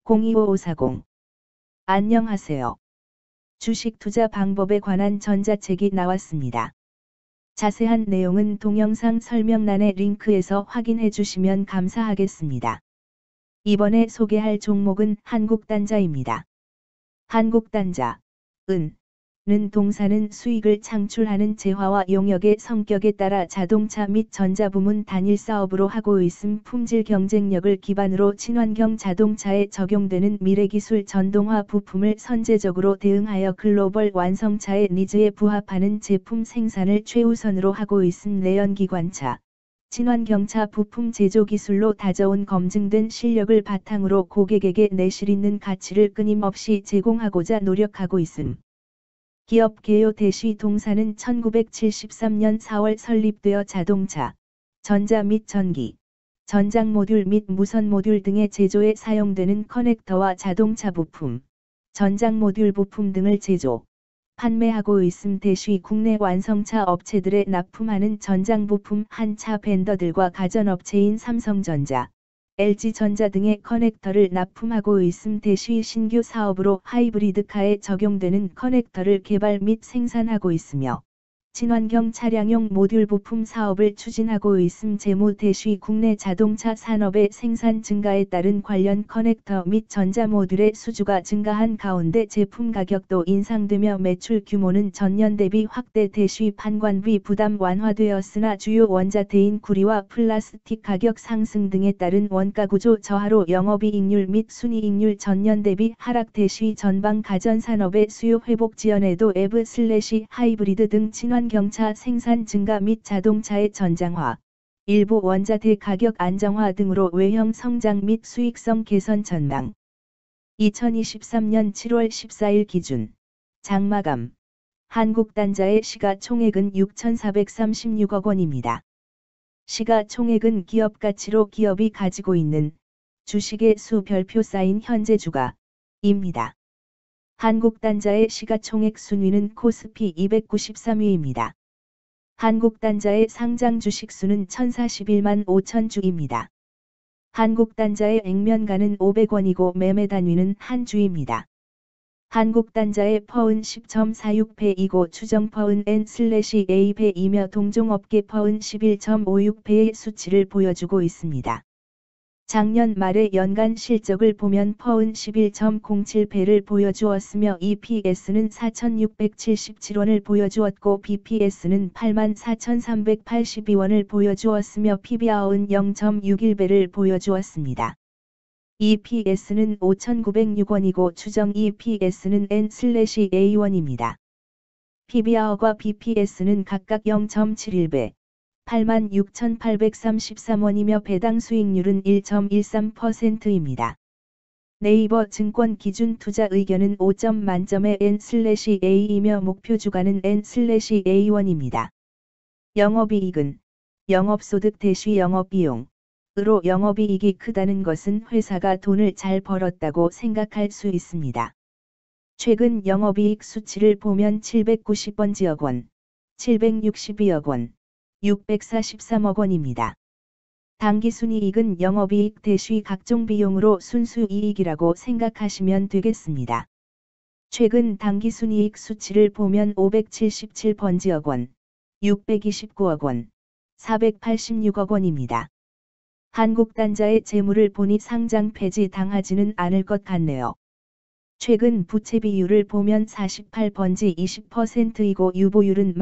025540. 안녕하세요. 주식 투자 방법에 관한 전자책이 나왔습니다. 자세한 내용은 동영상 설명란의 링크에서 확인해 주시면 감사하겠습니다. 이번에 소개할 종목은 한국단자입니다. 한국단자, 는 동사는 수익을 창출하는 재화와 용역의 성격에 따라 자동차 및 전자부문 단일 사업으로 하고 있음. 품질 경쟁력을 기반으로 친환경 자동차에 적용되는 미래기술 전동화 부품을 선제적으로 대응하여 글로벌 완성차의 니즈에 부합하는 제품 생산을 최우선으로 하고 있음. 내연기관차, 친환경차 부품 제조 기술로 다져온 검증된 실력을 바탕으로 고객에게 내실 있는 가치를 끊임없이 제공하고자 노력하고 있음. 기업 개요 대시 동사는 1973년 4월 설립되어 자동차, 전자 및 전기, 전장 모듈 및 무선 모듈 등의 제조에 사용되는 커넥터와 자동차 부품, 전장 모듈 부품 등을 제조, 판매하고 있음. 대시 국내 완성차 업체들에 납품하는 전장 부품 한 차 벤더들과 가전업체인 삼성전자, LG전자 등의 커넥터를 납품하고 있음. 대시 신규 사업으로 하이브리드카에 적용되는 커넥터를 개발 및 생산하고 있으며 친환경 차량용 모듈 부품 사업을 추진하고 있음. 재무 대시 국내 자동차 산업의 생산 증가에 따른 관련 커넥터 및 전자 모듈의 수주가 증가한 가운데 제품 가격도 인상되며 매출 규모는 전년 대비 확대. 대시 판관비 부담 완화되었으나 주요 원자재인 구리와 플라스틱 가격 상승 등에 따른 원가 구조 저하로 영업이익률 및 순이익률 전년 대비 하락. 대시 전방 가전산업의 수요 회복 지연에도 EV/하이브리드 등 친환경차 생산 증가 및 자동차의 전장화, 일부 원자재 가격 안정화 등으로 외형 성장 및 수익성 개선 전망. 2023년 7월 14일 기준 장마감 한국단자의 시가총액은 6,436억 원입니다. 시가총액은 기업가치로 기업이 가지고 있는 주식의 수 별표 쌓인 현재 주가입니다. 한국단자의 시가총액 순위는 코스피 293위입니다. 한국단자의 상장 주식수는 1041만 5천 주입니다. 한국단자의 액면가는 500원이고 매매 단위는 한 주입니다. 한국단자의 퍼은 10.46배이고 추정 퍼은 N/A배이며 동종업계 퍼은 11.56배의 수치를 보여주고 있습니다. 작년 말의 연간 실적을 보면 퍼은 11.07배를 보여주었으며 EPS는 4,677원을 보여주었고 BPS는 84,382원을 보여주었으며 PBR은 0.61배를 보여주었습니다. EPS는 5,906원이고 추정 EPS는 N/A1입니다. PBR과 BPS는 각각 0.71배, 86,833원이며 배당 수익률은 1.13%입니다. 네이버 증권 기준 투자 의견은 5점 만점의 N/A이며 목표 주가는 N/A1입니다. 영업이익은 영업소득 대시 영업비용으로 영업이익이 크다는 것은 회사가 돈을 잘 벌었다고 생각할 수 있습니다. 최근 영업이익 수치를 보면 790번지억 원, 762억 원, 643억 원입니다. 당기순이익은 영업이익 대시 각종 비용으로 순수이익이라고 생각하시면 되겠습니다. 최근 당기순이익 수치를 보면 577번지억 원, 629억 원, 486억 원입니다. 한국단자의 재물을 보니 상장 폐지 당하지는 않을 것 같네요. 최근 부채 비율을 보면 48번지 20%이고 유보율은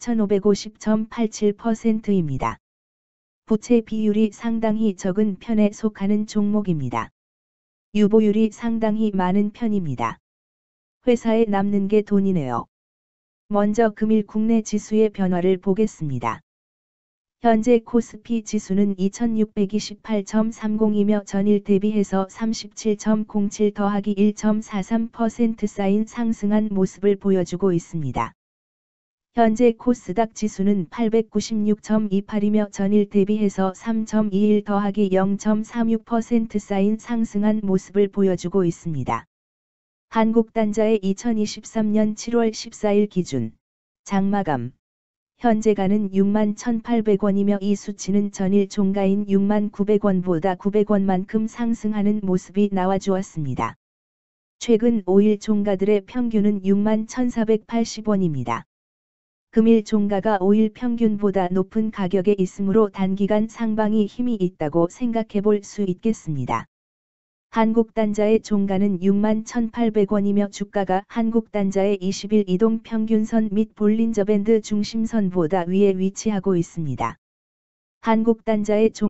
16,550.87%입니다. 부채 비율이 상당히 적은 편에 속하는 종목입니다. 유보율이 상당히 많은 편입니다. 회사에 남는 게 돈이네요. 먼저 금일 국내 지수의 변화를 보겠습니다. 현재 코스피 지수는 2628.30이며 전일 대비해서 37.07 더하기 1.43% 쌓인 상승한 모습을 보여주고 있습니다. 현재 코스닥 지수는 896.28이며 전일 대비해서 3.21 더하기 0.36% 쌓인 상승한 모습을 보여주고 있습니다. 한국단자의 2023년 7월 14일 기준 장마감 현재가는 61,800원이며 이 수치는 전일 종가인 69,900원보다 900원만큼 상승하는 모습이 나와주었습니다. 최근 5일 종가들의 평균은 61,480원입니다. 금일 종가가 5일 평균보다 높은 가격에 있으므로 단기간 상방이 힘이 있다고 생각해 볼 수 있겠습니다. 한국단자의 종가는 61,800원이며 주가가 한국단자의 20일 이동 평균선 및 볼린저 밴드 중심선보다 위에 위치하고 있습니다. 한국단자의 종